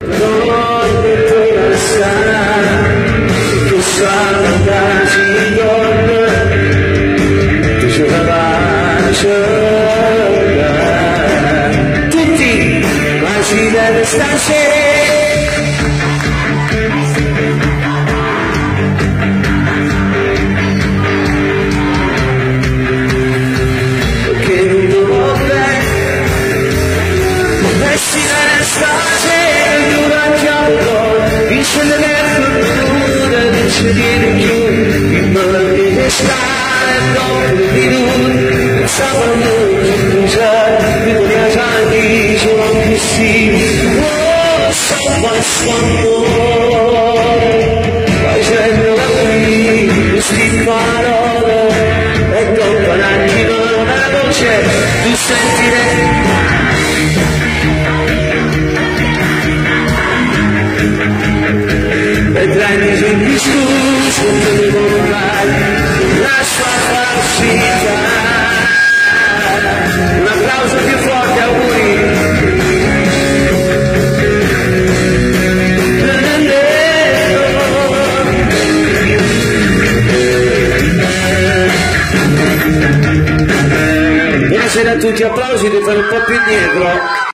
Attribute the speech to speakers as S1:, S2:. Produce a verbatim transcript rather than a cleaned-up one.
S1: Tutti, ma si deve stasera. Tu sentire vedrai nei giorni discusso la sua falsità. Un applauso più forte, auguri. Buonasera a tutti, applausi, devi fare un po' più indietro.